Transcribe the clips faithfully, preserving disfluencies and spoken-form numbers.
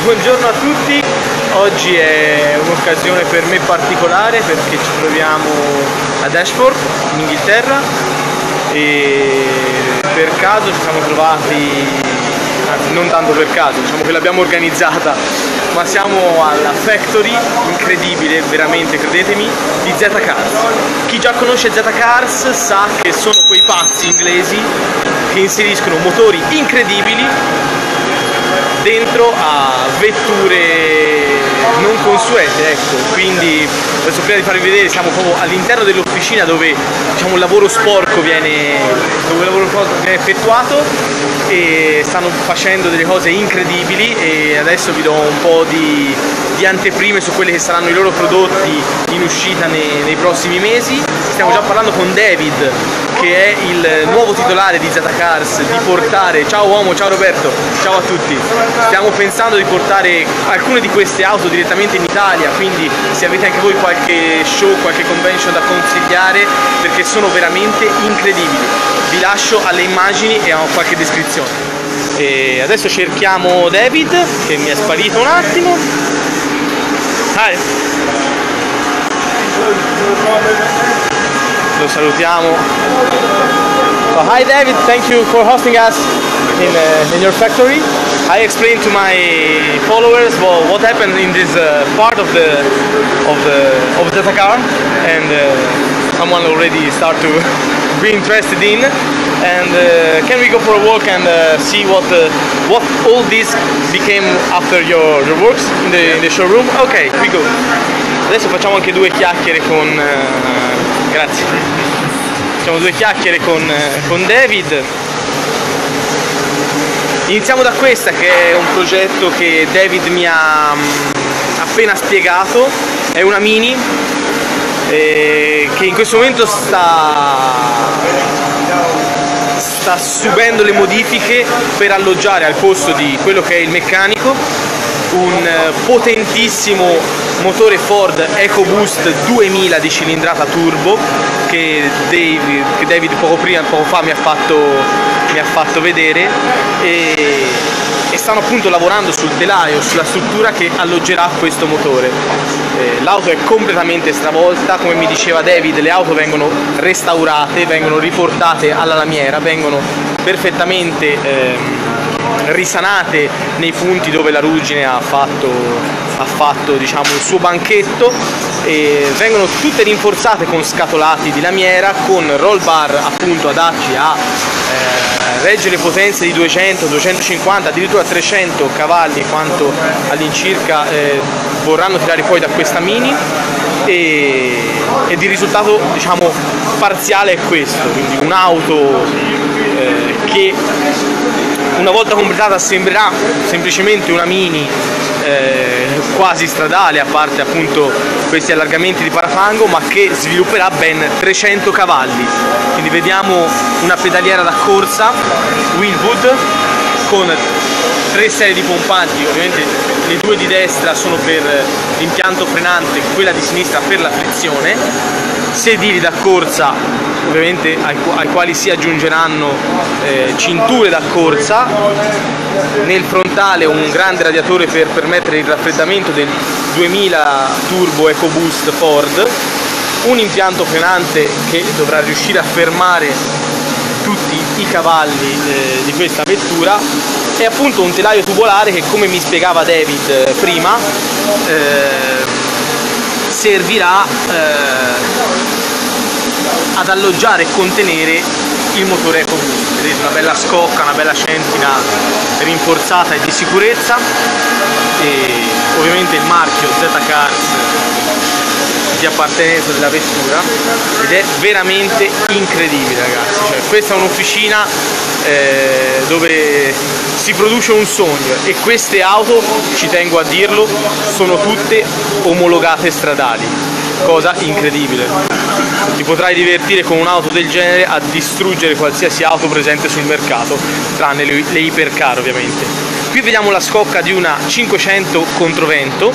Buongiorno a tutti, oggi è un'occasione per me particolare perché ci troviamo ad Ashford in Inghilterra e per caso ci siamo trovati, anzi non tanto per caso, diciamo che l'abbiamo organizzata, ma siamo alla factory incredibile, veramente, credetemi, di Z Cars. Chi già conosce Z Cars sa che sono quei pazzi inglesi che inseriscono motori incredibili dentro a vetture non consuete, ecco. Quindi adesso, prima di farvi vedere, siamo proprio all'interno dell'officina dove, diciamo, il lavoro sporco viene, dove il lavoro sporco viene effettuato, e stanno facendo delle cose incredibili e adesso vi do un po' di, di anteprime su quelli che saranno i loro prodotti in uscita nei, nei prossimi mesi. Stiamo già parlando con David, che è il nuovo titolare di Z Cars, di portare, ciao uomo, ciao Roberto, ciao a tutti. Stiamo pensando di portare alcune di queste auto direttamente in Italia, quindi se avete anche voi qualche show, qualche convention da consigliare, perché sono veramente incredibili. Vi lascio alle immagini e a qualche descrizione. E adesso cerchiamo David, che mi è sparito un attimo. Hi. Lo salutiamo. So, hi David, thank you for hosting us in, uh, in your factory. I explained to my followers, well, what happened in this uh, part of the of the of the car, and uh, someone already start to be interested in. And uh, can we go for a walk and uh, see what uh, what all this became after your, your works in the, in the showroom? Okay, we go. Adesso facciamo anche due chiacchiere con uh, grazie. Facciamo due chiacchiere con, uh, con David. Iniziamo da questa, che è un progetto che David mi ha appena spiegato. È una Mini eh, che in questo momento sta, sta subendo le modifiche per alloggiare al posto di quello che è il meccanico un potentissimo motore Ford EcoBoost duemila di cilindrata turbo che David, che David poco prima, poco fa mi ha fatto, mi ha fatto vedere, e, e stanno appunto lavorando sul telaio, sulla struttura che alloggerà questo motore. Eh, l'auto è completamente stravolta, come mi diceva David, le auto vengono restaurate, vengono riportate alla lamiera, vengono perfettamente ehm, risanate nei punti dove la ruggine ha fatto, ha fatto diciamo, il suo banchetto, e vengono tutte rinforzate con scatolati di lamiera, con roll bar appunto adatti a eh, reggere potenze di duecento, duecentocinquanta, addirittura trecento cavalli, quanto all'incirca eh, vorranno tirare poi da questa Mini, e, ed il risultato, diciamo, parziale è questo, quindi un'auto eh, che una volta completata sembrerà semplicemente una Mini eh, quasi stradale, a parte appunto questi allargamenti di parafango, ma che svilupperà ben trecento cavalli. Quindi vediamo una pedaliera da corsa Wilwood con tre serie di pompanti, ovviamente le due di destra sono per l'impianto frenante, quella di sinistra per la frizione, sedili da corsa ovviamente ai, ai quali si aggiungeranno eh, cinture da corsa, nel frontale un grande radiatore per permettere il raffreddamento del duemila Turbo EcoBoost Ford, un impianto frenante che dovrà riuscire a fermare tutti i cavalli eh, di questa vettura, e appunto un telaio tubolare che, come mi spiegava David eh, prima, eh, servirà eh, ad alloggiare e contenere il motore EcoBoost. Vedete, una bella scocca, una bella centina rinforzata e di sicurezza, e ovviamente il marchio Z Cars di appartenenza della vettura, ed è veramente incredibile, ragazzi. Cioè, questa è un'officina eh, dove si produce un sogno, e queste auto, ci tengo a dirlo, sono tutte omologate stradali, cosa incredibile. Ti potrai divertire con un'auto del genere a distruggere qualsiasi auto presente sul mercato, tranne le, le ipercar ovviamente. Qui vediamo la scocca di una cinquecento controvento,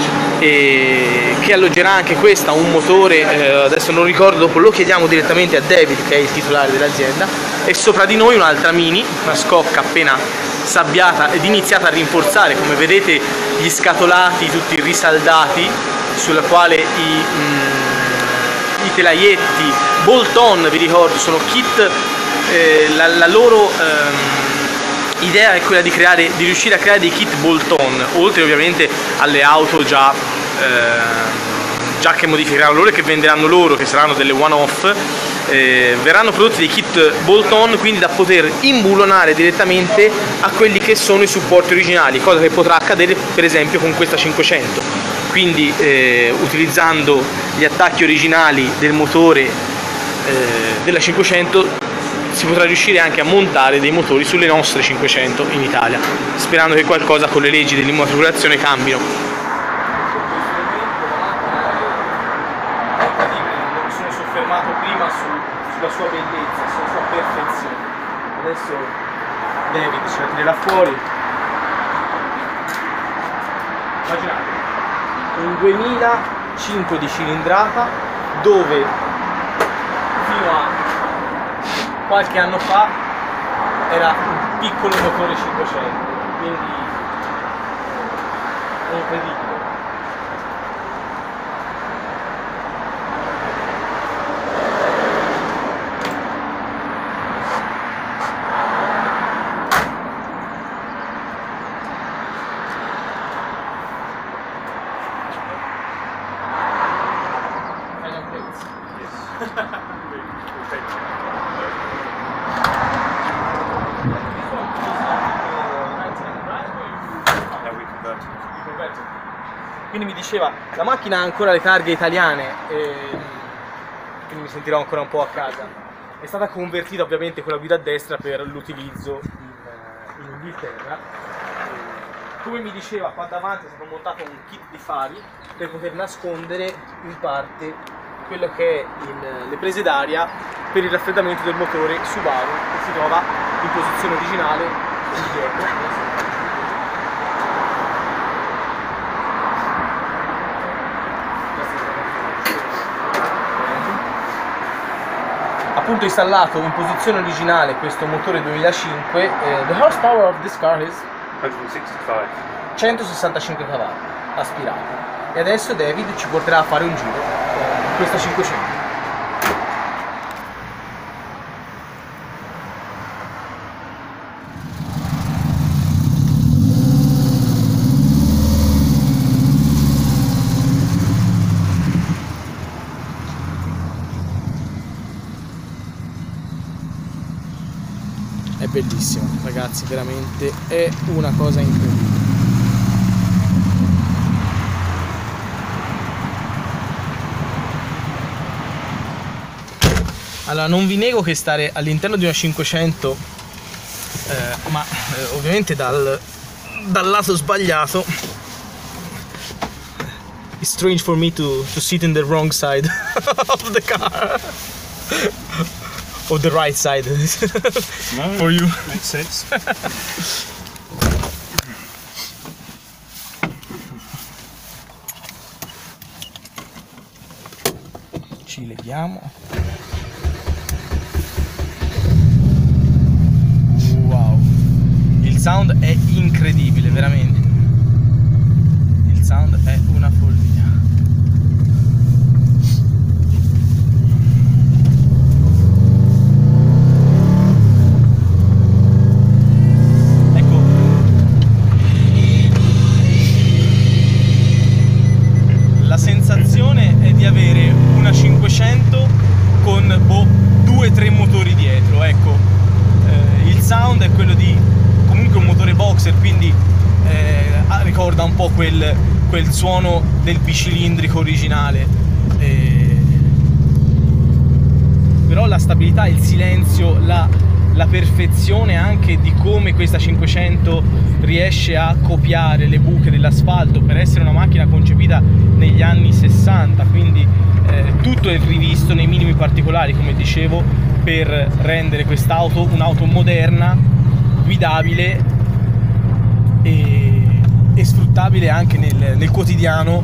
e che alloggerà anche questa un motore, eh, adesso non ricordo, dopo lo chiediamo direttamente a David, che è il titolare dell'azienda. e sopra di noi un'altra Mini, una Scocca appena sabbiata ed iniziata a rinforzare, come vedete gli scatolati tutti risaldati, sulla quale i, mm, i telaietti bolt-on, vi ricordo, sono kit, eh, la, la loro ehm, idea è quella di, creare, di riuscire a creare dei kit bolt-on, oltre ovviamente alle auto già, eh, già che modificheranno loro e che venderanno loro, che saranno delle one-off. Eh, verranno prodotti dei kit bolt-on, quindi da poter imbulonare direttamente a quelli che sono i supporti originali, cosa che potrà accadere per esempio con questa cinquecento. Quindi eh, utilizzando gli attacchi originali del motore eh, della cinquecento si potrà riuscire anche a montare dei motori sulle nostre cinquecento in Italia, sperando che qualcosa con le leggi dell'immatricolazione cambino. Prima su, sulla sua bellezza, sulla sua perfezione. Adesso David ce la tirerà fuori. Immaginate un duemilacinque di cilindrata, dove fino a qualche anno fa era un piccolo motore cinquecento, quindi è incredibile. Quindi mi diceva, la macchina ha ancora le targhe italiane, e quindi mi sentirò ancora un po' a casa. È stata convertita ovviamente con la guida a destra per l'utilizzo in, in Inghilterra. Come mi diceva, qua davanti è stato montato un kit di fari per poter nascondere in parte quello che è il, le prese d'aria per il raffreddamento del motore Subaru, che si trova in posizione originale dietro. Appunto installato in posizione originale questo motore duemilacinque. eh, the horsepower of this car is centosessantacinque cavalli aspirati, e adesso David ci porterà a fare un giro con questa cinquecento. È bellissimo, ragazzi, veramente è una cosa incredibile. Allora, non vi nego che stare all'interno di una cinquecento, eh, ma eh, ovviamente dal, dal lato sbagliato, it's strange for me to, to sit in the wrong side of the car. Or the right side. No, for you. Makes sense. Ci leviamo. Wow. Il sound è incredibile, veramente. Il sound è una follia. Quindi eh, ricorda un po' quel, quel suono del bicilindrico originale, eh, però la stabilità, il silenzio, la, la perfezione anche di come questa cinquecento riesce a copiare le buche dell'asfalto per essere una macchina concepita negli anni sessanta, quindi eh, tutto è rivisto nei minimi particolari, come dicevo, per rendere quest'auto un'auto moderna, guidabile e, e sfruttabile anche nel, nel quotidiano.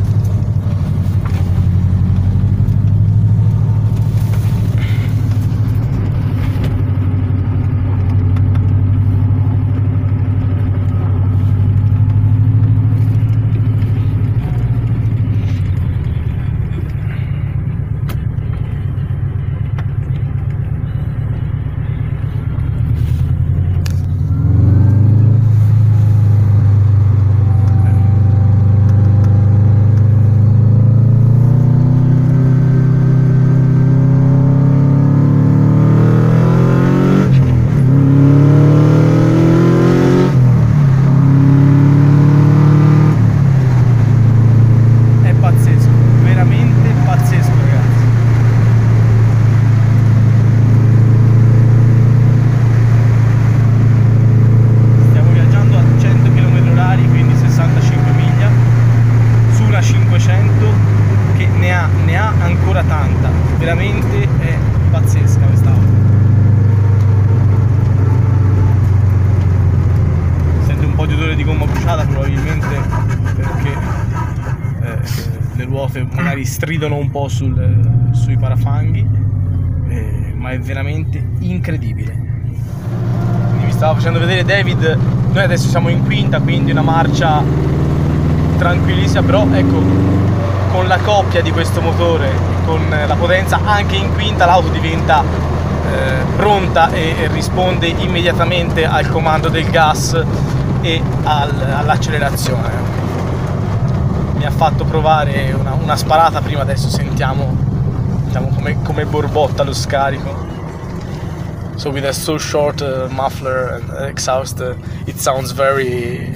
ruote magari stridono un po' sul, sui parafanghi, eh, ma è veramente incredibile. Quindi vi stavo facendo vedere David, noi adesso siamo in quinta, quindi una marcia tranquillissima, però ecco, con la coppia di questo motore, con la potenza anche in quinta, l'auto diventa eh, pronta e, e risponde immediatamente al comando del gas e al, all'accelerazione. Mi ha fatto provare una, una sparata prima, adesso sentiamo, sentiamo come, come borbotta lo scarico. So with a so short uh, muffler and exhaust, uh, it sounds very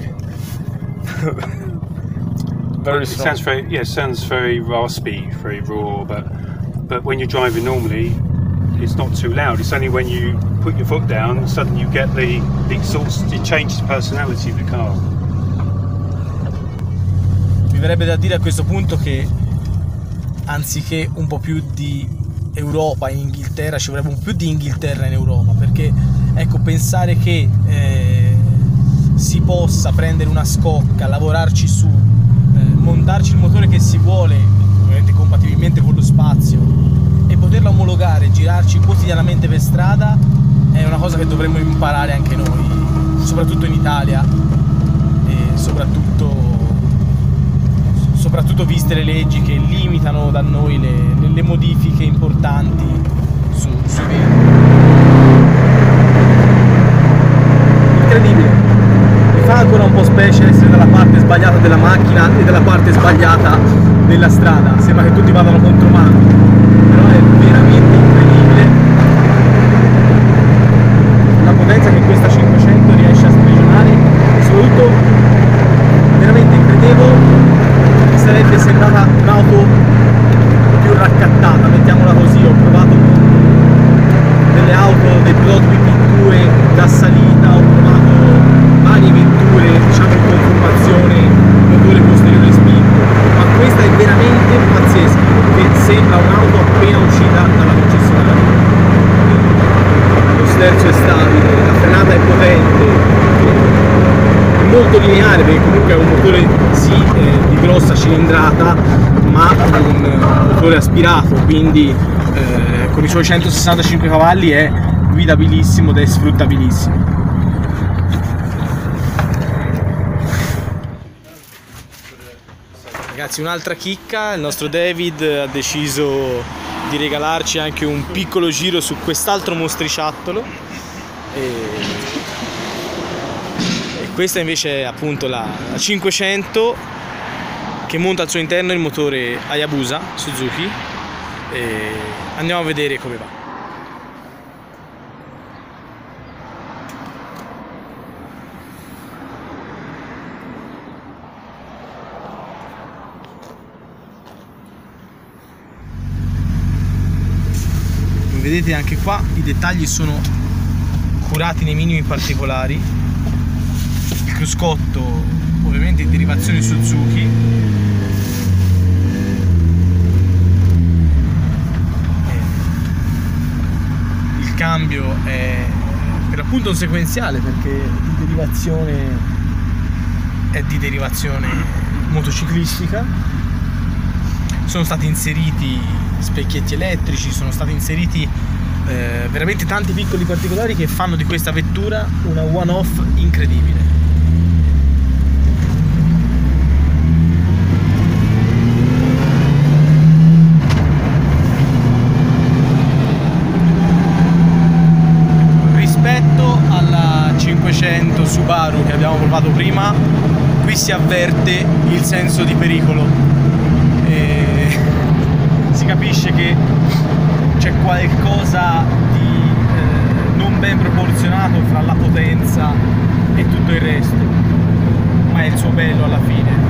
very It strong. sounds very, yeah, it sounds very raspy, very raw, but but when you're driving normally, it's not too loud. It's only when you put your foot down, suddenly you get the, the exhaust, it changes the personality of the car. Mi verrebbe da dire a questo punto che anziché un po' più di Europa in Inghilterra, ci vorrebbe un po' più di Inghilterra in Europa, perché ecco, pensare che eh, si possa prendere una scocca, lavorarci su, eh, montarci il motore che si vuole, ovviamente compatibilmente con lo spazio, e poterlo omologare, girarci quotidianamente per strada, è una cosa che dovremmo imparare anche noi, soprattutto in Italia, e soprattutto soprattutto viste le leggi che limitano da noi le, le, le modifiche importanti su, sui veicoli. Incredibile, mi fa ancora un po' specie essere dalla parte sbagliata della macchina e dalla parte sbagliata della strada, sembra che tutti vadano contro mano, però è veramente incredibile la potenza che questa cinquecento riesce a sprigionare e soprattutto veramente credevo sarebbe sembrata un'auto più raccattata, mettiamola così. Ho provato delle auto, dei prototipi P due da salita, ho provato varie vetture, diciamo in conformazione motore posteriore spinto, ma questa è veramente pazzesca, perché sembra un'auto appena uscita dalla concessionaria. Lo sterzo è stabile, la frenata è potente, molto lineare, perché comunque è un motore sì eh, di grossa cilindrata, ma un motore aspirato, quindi eh, con i suoi centosessantacinque cavalli è guidabilissimo ed è sfruttabilissimo. Ragazzi, un'altra chicca, il nostro David ha deciso di regalarci anche un piccolo giro su quest'altro mostriciattolo. E questa invece è appunto la, la cinquecento che monta al suo interno il motore Hayabusa Suzuki, e andiamo a vedere come va. Come vedete anche qua i dettagli sono curati nei minimi particolari. Il cruscotto ovviamente in derivazione Suzuki, il cambio è per appunto un sequenziale, perché di derivazione è di derivazione motociclistica. Sono stati inseriti specchietti elettrici, sono stati inseriti eh, veramente tanti piccoli particolari che fanno di questa vettura una one-off incredibile. cinquecento Subaru che abbiamo provato prima, qui si avverte il senso di pericolo e si capisce che c'è qualcosa di eh, non ben proporzionato fra la potenza e tutto il resto, ma è il suo bello alla fine.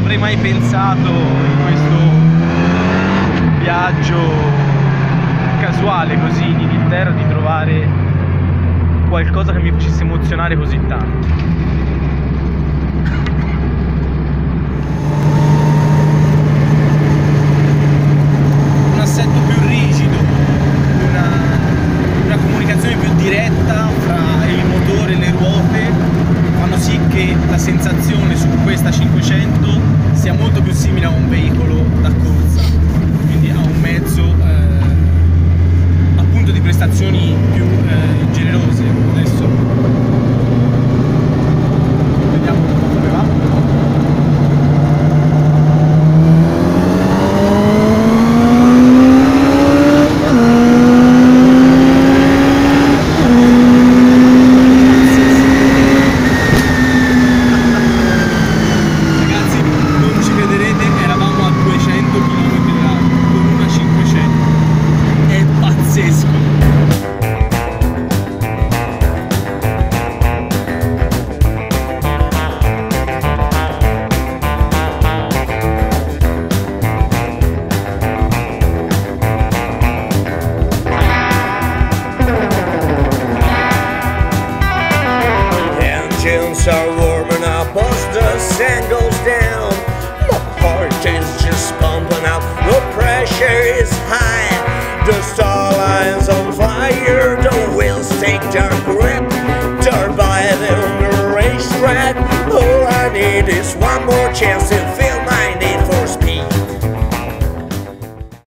avrei mai pensato in questo viaggio casuale così in Inghilterra di trovare qualcosa che mi facesse emozionare così tanto. Un assetto più rigido, una, una comunicazione più diretta fra il motore e le ruote fanno sì che la sensazione su questa cinquecento sia molto più simile a un veicolo da corsa, quindi a un mezzo eh, appunto di prestazioni più eh, generose. Adesso vediamo un po' come va. Are warming up as the sun goes down. My heart is just pumping out, the pressure is high. The starlight's on fire, the wheels take their grip. They're by the racetrack. All I need is one more chance to